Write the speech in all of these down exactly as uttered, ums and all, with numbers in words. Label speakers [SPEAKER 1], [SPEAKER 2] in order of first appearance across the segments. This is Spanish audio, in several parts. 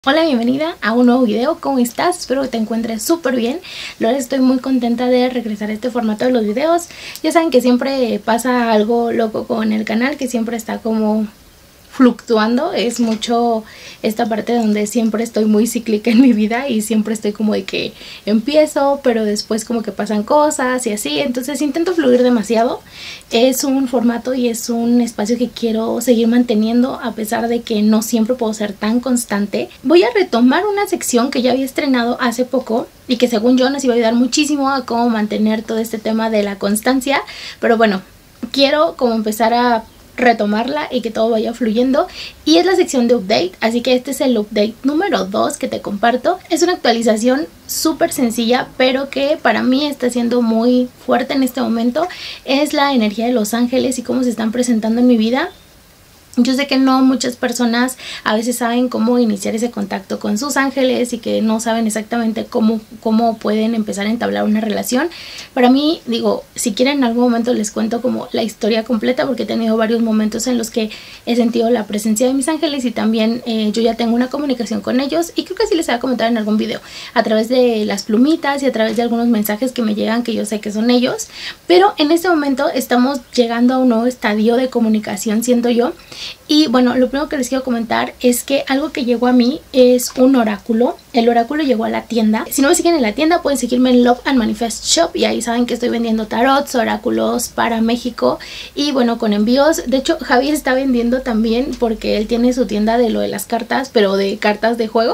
[SPEAKER 1] Hola, bienvenida a un nuevo video. ¿Cómo estás? Espero que te encuentres súper bien. La verdad estoy muy contenta de regresar a este formato de los videos. Ya saben que siempre pasa algo loco con el canal, que siempre está como fluctuando. Es mucho esta parte donde siempre estoy muy cíclica en mi vida y siempre estoy como de que empiezo, pero después como que pasan cosas y así. Entonces intento fluir demasiado. Es un formato y es un espacio que quiero seguir manteniendo a pesar de que no siempre puedo ser tan constante. Voy a retomar una sección que ya había estrenado hace poco y que según yo nos iba a ayudar muchísimo a cómo mantener todo este tema de la constancia. Pero bueno, quiero como empezar a retomarla y que todo vaya fluyendo, y es la sección de update, así que este es el update número dos que te comparto. Es una actualización súper sencilla, pero que para mí está siendo muy fuerte en este momento. Es la energía de los ángeles y cómo se están presentando en mi vida. Yo sé que no muchas personas a veces saben cómo iniciar ese contacto con sus ángeles y que no saben exactamente cómo, cómo pueden empezar a entablar una relación. Para mí, digo, si quieren en algún momento les cuento como la historia completa, porque he tenido varios momentos en los que he sentido la presencia de mis ángeles y también eh, yo ya tengo una comunicación con ellos, y creo que sí les voy a comentar en algún video a través de las plumitas y a través de algunos mensajes que me llegan que yo sé que son ellos. Pero en este momento estamos llegando a un nuevo estadio de comunicación, siento yo. Y bueno, lo primero que les quiero comentar es que algo que llegó a mí es un oráculo. El oráculo llegó a la tienda. Si no me siguen en la tienda, pueden seguirme en Love and Manifest Shop, y ahí saben que estoy vendiendo tarots, oráculos para México, y bueno, con envíos. De hecho, Javi está vendiendo también porque él tiene su tienda de lo de las cartas, pero de cartas de juego,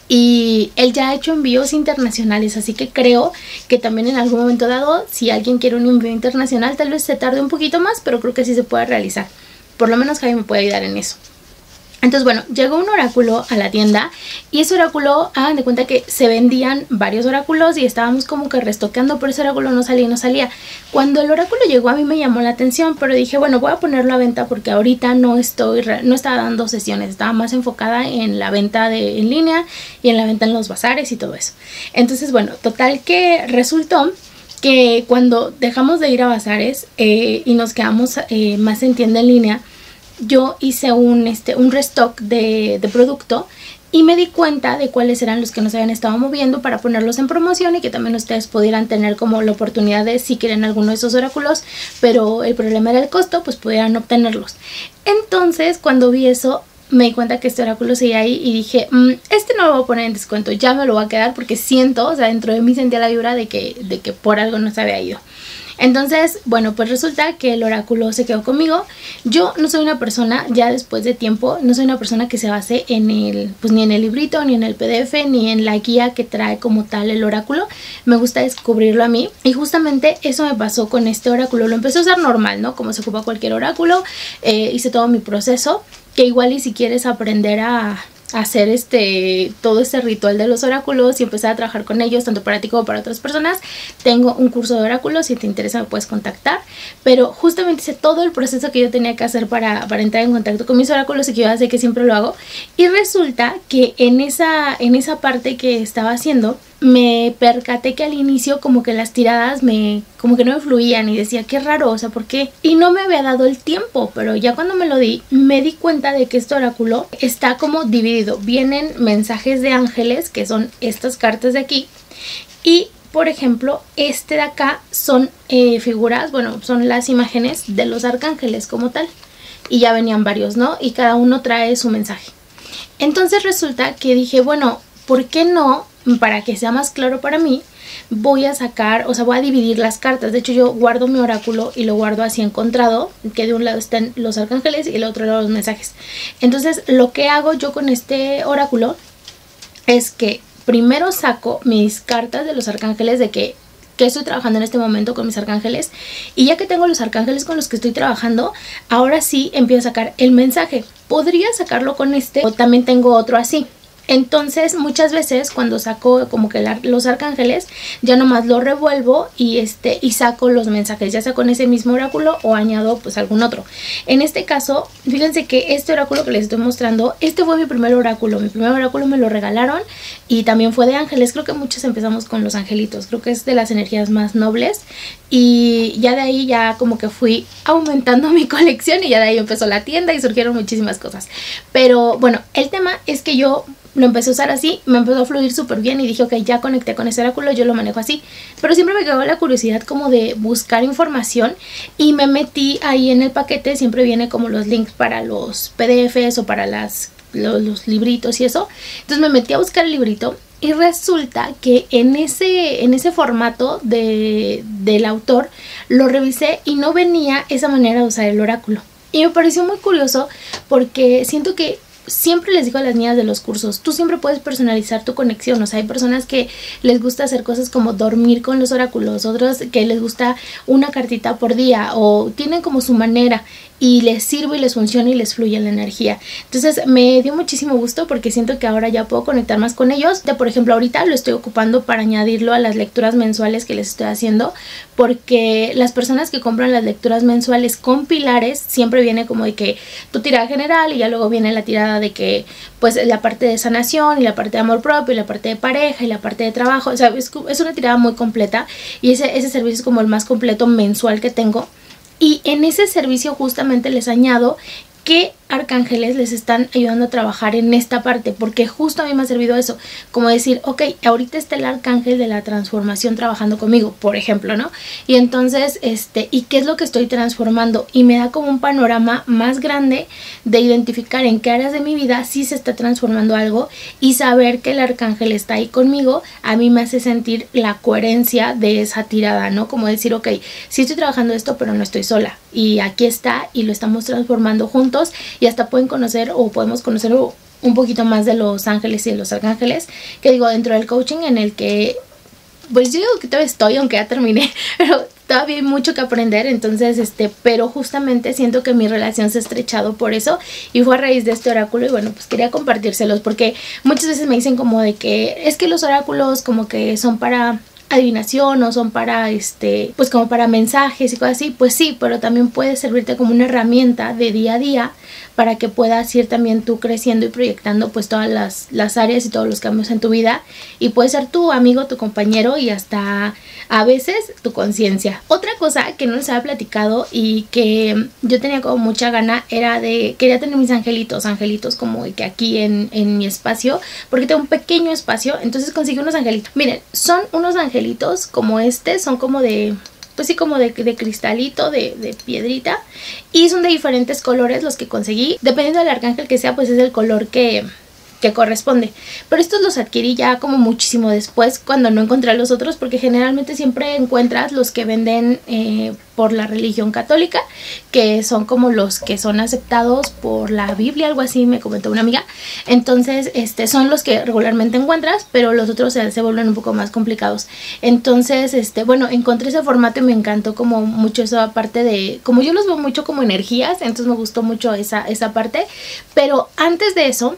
[SPEAKER 1] y él ya ha hecho envíos internacionales, así que creo que también en algún momento dado, si alguien quiere un envío internacional, tal vez se tarde un poquito más, pero creo que sí se puede realizar. Por lo menos Javi me puede ayudar en eso. Entonces bueno, llegó un oráculo a la tienda, y ese oráculo, hagan de cuenta que se vendían varios oráculos y estábamos como que restoqueando, pero ese oráculo no salía y no salía. Cuando el oráculo llegó a mí me llamó la atención, pero dije bueno, voy a ponerlo a venta porque ahorita no estoy, no estaba dando sesiones, estaba más enfocada en la venta de, en línea y en la venta en los bazares y todo eso. Entonces bueno, total que resultó que cuando dejamos de ir a bazares eh, y nos quedamos eh, más en tienda en línea, yo hice un, este, un restock de, de producto, y me di cuenta de cuáles eran los que nos habían estado moviendo para ponerlos en promoción, y que también ustedes pudieran tener como la oportunidad de, si quieren alguno de esos oráculos, pero el problema era el costo, pues pudieran obtenerlos. Entonces cuando vi eso, me di cuenta que este oráculo seguía ahí y dije, mmm, este no lo voy a poner en descuento, ya me lo voy a quedar, porque siento, o sea, dentro de mí sentía la vibra de que, de que por algo no se había ido. Entonces, bueno, pues resulta que el oráculo se quedó conmigo. Yo no soy una persona, ya después de tiempo, no soy una persona que se base en el, pues ni en el librito, ni en el P D F, ni en la guía que trae como tal el oráculo. Me gusta descubrirlo a mí, y justamente eso me pasó con este oráculo. Lo empecé a usar normal, ¿no? Como se ocupa cualquier oráculo. Eh, hice todo mi proceso, que igual y si quieres aprender a hacer este todo este ritual de los oráculos y empezar a trabajar con ellos, tanto para ti como para otras personas, tengo un curso de oráculos. Si te interesa me puedes contactar, pero justamente hice todo el proceso que yo tenía que hacer para, para entrar en contacto con mis oráculos, y que yo ya sé que siempre lo hago. Y resulta que en esa, en esa parte que estaba haciendo, me percaté que al inicio como que las tiradas me como que no me fluían, y decía qué raro, o sea, ¿por qué? Y no me había dado el tiempo, pero ya cuando me lo di, me di cuenta de que este oráculo está como dividido. Vienen mensajes de ángeles, que son estas cartas de aquí, y por ejemplo, este de acá son eh, figuras, bueno, son las imágenes de los arcángeles como tal, y ya venían varios, ¿no? Y cada uno trae su mensaje. Entonces resulta que dije, bueno, ¿por qué no? Para que sea más claro para mí, voy a sacar, o sea, voy a dividir las cartas. De hecho, yo guardo mi oráculo y lo guardo así encontrado, que de un lado están los arcángeles y del otro lado los mensajes. Entonces, lo que hago yo con este oráculo es que primero saco mis cartas de los arcángeles, de que, que estoy trabajando en este momento con mis arcángeles, y ya que tengo los arcángeles con los que estoy trabajando, ahora sí empiezo a sacar el mensaje. Podría sacarlo con este, o también tengo otro así. Entonces muchas veces cuando saco como que la, los arcángeles, ya nomás lo revuelvo y este y saco los mensajes, ya sea con ese mismo oráculo o añado pues algún otro. En este caso, fíjense que este oráculo que les estoy mostrando, este fue mi primer oráculo. Mi primer oráculo me lo regalaron y también fue de ángeles. Creo que muchos empezamos con los angelitos, creo que es de las energías más nobles. Y ya de ahí ya como que fui aumentando mi colección y ya de ahí empezó la tienda y surgieron muchísimas cosas. Pero bueno, el tema es que yo lo empecé a usar así, me empezó a fluir súper bien y dije, ok, ya conecté con ese oráculo, yo lo manejo así. Pero siempre me quedó la curiosidad como de buscar información y me metí ahí en el paquete, siempre viene como los links para los P D Fs o para las, los, los libritos y eso. Entonces me metí a buscar el librito y resulta que en ese, en ese formato de, del autor lo revisé y no venía esa manera de usar el oráculo. Y me pareció muy curioso porque siento que siempre les digo a las niñas de los cursos, tú siempre puedes personalizar tu conexión. O sea, hay personas que les gusta hacer cosas como dormir con los oráculos, otros que les gusta una cartita por día o tienen como su manera y les sirve y les funciona y les fluye la energía. Entonces me dio muchísimo gusto porque siento que ahora ya puedo conectar más con ellos. De, por ejemplo, ahorita lo estoy ocupando para añadirlo a las lecturas mensuales que les estoy haciendo, porque las personas que compran las lecturas mensuales con pilares siempre viene como de que tu tirada general y ya luego viene la tirada de que pues la parte de sanación y la parte de amor propio y la parte de pareja y la parte de trabajo. O sea, es, es una tirada muy completa y ese, ese servicio es como el más completo mensual que tengo. Y en ese servicio justamente les añado qué arcángeles les están ayudando a trabajar en esta parte, porque justo a mí me ha servido eso, como decir, ok, ahorita está el arcángel de la transformación trabajando conmigo, por ejemplo, ¿no? Y entonces, este, ¿y qué es lo que estoy transformando? Y me da como un panorama más grande de identificar en qué áreas de mi vida sí se está transformando algo, y saber que el arcángel está ahí conmigo, a mí me hace sentir la coherencia de esa tirada, ¿no? Como decir, ok, sí estoy trabajando esto, pero no estoy sola, y aquí está, y lo estamos transformando juntos, y hasta pueden conocer o podemos conocer un poquito más de los ángeles y de los arcángeles, que digo, dentro del coaching en el que pues yo digo que todavía estoy, aunque ya terminé, pero todavía hay mucho que aprender. Entonces, este, pero justamente siento que mi relación se ha estrechado por eso, y fue a raíz de este oráculo. Y bueno, pues quería compartírselos, porque muchas veces me dicen como de que es que los oráculos como que son para adivinación o son para este pues como para mensajes y cosas así. Pues sí, pero también puede servirte como una herramienta de día a día para que puedas ir también tú creciendo y proyectando pues todas las, las áreas y todos los cambios en tu vida, y puede ser tu amigo, tu compañero y hasta a veces tu conciencia. Otra cosa que no les había platicado y que yo tenía como mucha gana era de, quería tener mis angelitos, angelitos como que aquí en, en mi espacio, porque tengo un pequeño espacio. Entonces conseguí unos angelitos. Miren, son unos angelitos como este, son como de, pues sí, como de, de cristalito, de, de piedrita, y son de diferentes colores los que conseguí. Dependiendo del arcángel que sea, pues es el color que... que corresponde, pero estos los adquirí ya como muchísimo después, cuando no encontré los otros, porque generalmente siempre encuentras los que venden eh, por la religión católica, que son como los que son aceptados por la Biblia, algo así me comentó una amiga. Entonces este son los que regularmente encuentras, pero los otros se, se vuelven un poco más complicados. Entonces este bueno, encontré ese formato y me encantó como mucho esa parte de, como yo los veo mucho como energías, entonces me gustó mucho esa, esa parte. Pero antes de eso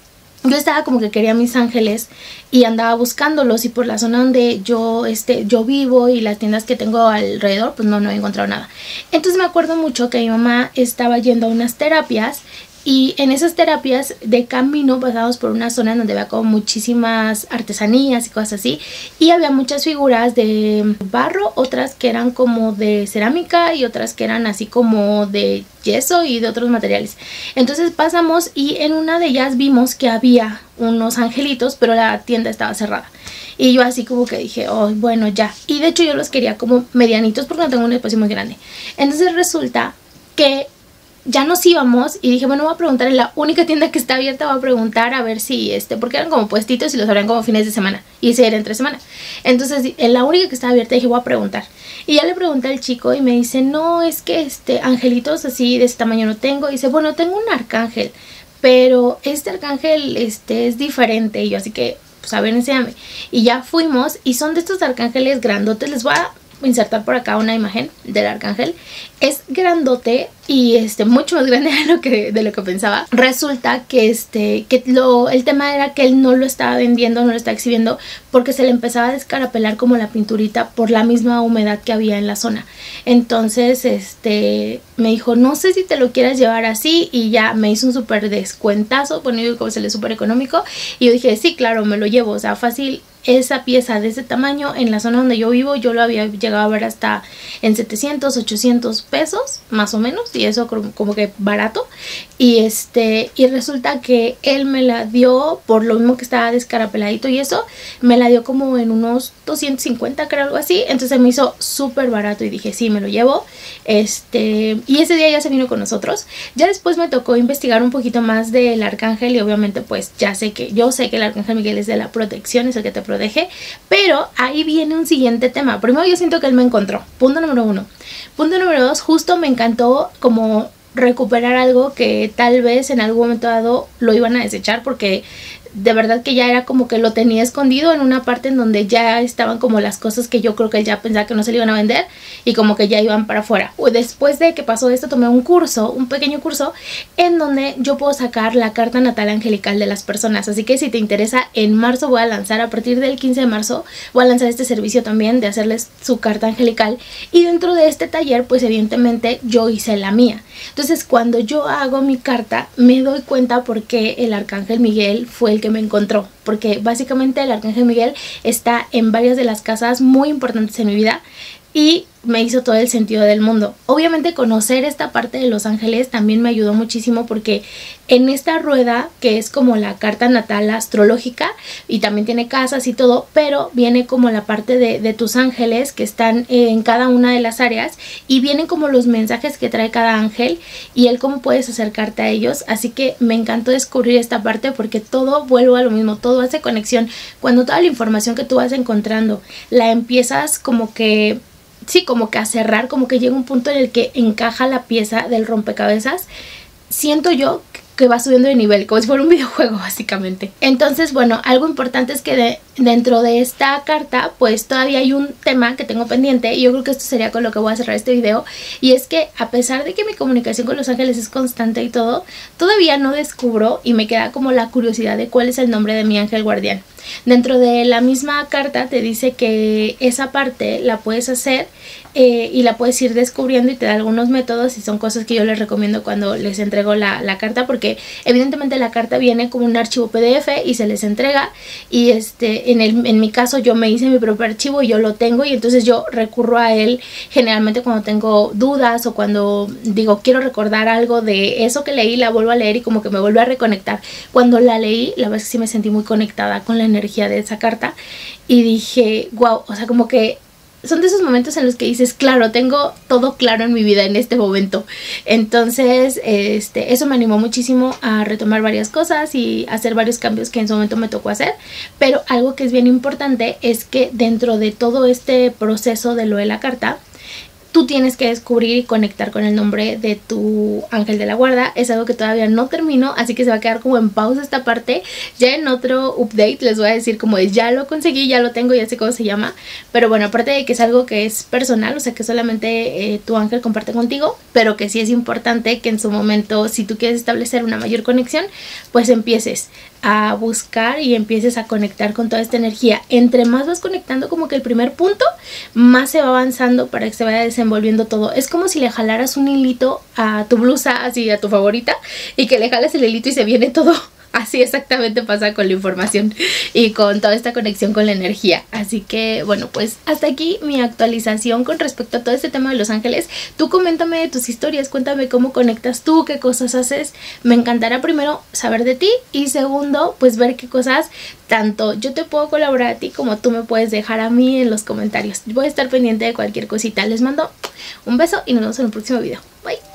[SPEAKER 1] yo estaba como que quería mis ángeles y andaba buscándolos, y por la zona donde yo, este, yo vivo y las tiendas que tengo alrededor, pues no, no he encontrado nada. Entonces me acuerdo mucho que mi mamá estaba yendo a unas terapias, y en esas terapias de camino pasamos por una zona donde había como muchísimas artesanías y cosas así, y había muchas figuras de barro, otras que eran como de cerámica y otras que eran así como de yeso y de otros materiales. Entonces pasamos y en una de ellas vimos que había unos angelitos, pero la tienda estaba cerrada. Y yo así como que dije, oh, bueno, ya. Y de hecho yo los quería como medianitos porque no tengo un espacio muy grande. Entonces resulta que ya nos íbamos y dije, bueno, voy a preguntar en la única tienda que está abierta, voy a preguntar a ver si, este, porque eran como puestitos y los abrían como fines de semana, y se era entre semana. Entonces, en la única que estaba abierta dije, voy a preguntar. Y ya le pregunté al chico y me dice, no, es que este, angelitos así de este tamaño no tengo. Y dice, bueno, tengo un arcángel, pero este arcángel este, es diferente. Y yo así que, pues a ver, enséñame. Y ya fuimos, y son de estos arcángeles grandotes. Les voy a insertar por acá una imagen del arcángel. Es grandote y este mucho más grande de lo que de lo que pensaba. Resulta que este que lo el tema era que él no lo estaba vendiendo, no lo estaba exhibiendo, porque se le empezaba a descarapelar como la pinturita por la misma humedad que había en la zona. Entonces este me dijo, no sé si te lo quieras llevar así, y ya me hizo un súper descuentazo, bueno, yo como se le súper económico, y yo dije, sí, claro, me lo llevo, o sea, fácil. esa pieza de ese tamaño en la zona donde yo vivo yo lo había llegado a ver hasta en setecientos, ochocientos pesos más o menos, y eso como que barato. Y este y resulta que él me la dio, por lo mismo que estaba descarapeladito y eso, me la dio como en unos doscientos cincuenta, creo, algo así. Entonces me hizo súper barato y dije, sí, me lo llevo. Este y ese día ya se vino con nosotros. Ya después me tocó investigar un poquito más del arcángel y obviamente pues ya sé que yo sé que el arcángel Miguel es de la protección, es el que te protege. Pero ahí viene un siguiente tema. Primero, yo siento que él me encontró. Punto número uno. Punto número dos, justo me encantó como recuperar algo que tal vez en algún momento dado lo iban a desechar, porque de verdad que ya era como que lo tenía escondido en una parte en donde ya estaban como las cosas que yo creo que él ya pensaba que no se le iban a vender y como que ya iban para afuera. Después de que pasó esto tomé un curso, un pequeño curso en donde yo puedo sacar la carta natal angelical de las personas. Así que si te interesa, en marzo voy a lanzar, a partir del quince de marzo voy a lanzar este servicio también de hacerles su carta angelical, y dentro de este taller pues evidentemente yo hice la mía. Entonces cuando yo hago mi carta me doy cuenta por qué el arcángel Miguel fue el que me encontró, porque básicamente el arcángel Miguel está en varias de las casas muy importantes en mi vida y me hizo todo el sentido del mundo. Obviamente conocer esta parte de los ángeles también me ayudó muchísimo, porque en esta rueda, que es como la carta natal astrológica y también tiene casas y todo, pero viene como la parte de, de tus ángeles que están en cada una de las áreas, y vienen como los mensajes que trae cada ángel y el cómo puedes acercarte a ellos. Así que me encantó descubrir esta parte, porque todo, vuelvo a lo mismo, todo hace conexión. Cuando toda la información que tú vas encontrando la empiezas como que sí, como que a cerrar, como que llega un punto en el que encaja la pieza del rompecabezas, siento yo que va subiendo de nivel, como si fuera un videojuego básicamente. Entonces, bueno, algo importante es que de, dentro de esta carta pues todavía hay un tema que tengo pendiente, y yo creo que esto sería con lo que voy a cerrar este video, y es que a pesar de que mi comunicación con los ángeles es constante y todo, todavía no descubro y me queda como la curiosidad de cuál es el nombre de mi ángel guardián. Dentro de la misma carta te dice que esa parte la puedes hacer eh, y la puedes ir descubriendo, y te da algunos métodos, y son cosas que yo les recomiendo cuando les entrego la, la carta, porque evidentemente la carta viene como un archivo P D F y se les entrega, y este en, el, en mi caso yo me hice mi propio archivo y yo lo tengo, y entonces yo recurro a él generalmente cuando tengo dudas o cuando digo quiero recordar algo de eso que leí, la vuelvo a leer y como que me vuelve a reconectar. Cuando la leí, la verdad es que sí me sentí muy conectada con la energía de esa carta y dije wow, o sea, como que son de esos momentos en los que dices, claro, tengo todo claro en mi vida en este momento. Entonces este, eso me animó muchísimo a retomar varias cosas y hacer varios cambios que en su momento me tocó hacer. Pero algo que es bien importante es que dentro de todo este proceso de lo de la carta, tú tienes que descubrir y conectar con el nombre de tu ángel de la guarda. Es algo que todavía no termino, así que se va a quedar como en pausa esta parte. Ya en otro update les voy a decir como de ya lo conseguí, ya lo tengo, ya sé cómo se llama. Pero bueno, aparte de que es algo que es personal, o sea que solamente eh, tu ángel comparte contigo, pero que sí es importante que en su momento, si tú quieres establecer una mayor conexión, pues empieces a buscar y empieces a conectar con toda esta energía. Entre más vas conectando como que el primer punto, más se va avanzando para que se vaya desenvolviendo todo. Es como si le jalaras un hilito a tu blusa, así a tu favorita, y que le jalas el hilito y se viene todo. Así exactamente pasa con la información y con toda esta conexión con la energía. Así que bueno, pues hasta aquí mi actualización con respecto a todo este tema de los ángeles. Tú coméntame de tus historias, cuéntame cómo conectas tú, qué cosas haces. Me encantará primero saber de ti, y segundo pues ver qué cosas tanto yo te puedo colaborar a ti como tú me puedes dejar a mí en los comentarios. Voy a estar pendiente de cualquier cosita. Les mando un beso y nos vemos en el próximo video. Bye.